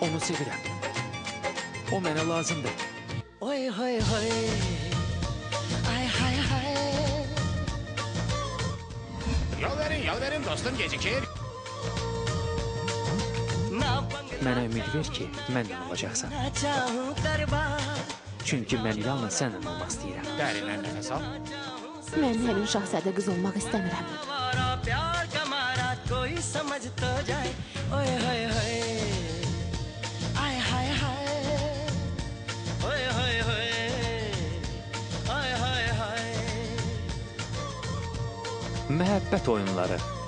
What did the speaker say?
Onu sevirəm. O mənə lazımdır. Oy hoy hoy, ay hay hay. Yol verin dostum gecikir. Mənə ümid ver ki, mənlə olacaqsan. Çünki mən yalnız sənlə olmaq istəyirəm. Dərindən nəfəs al. Mən həmin şahzadə qız olmaq istəmirəm. Oy hoy hoy, ay hay hay. Oy hoy hoy, ay hay hay. Məhəbbət oyunları.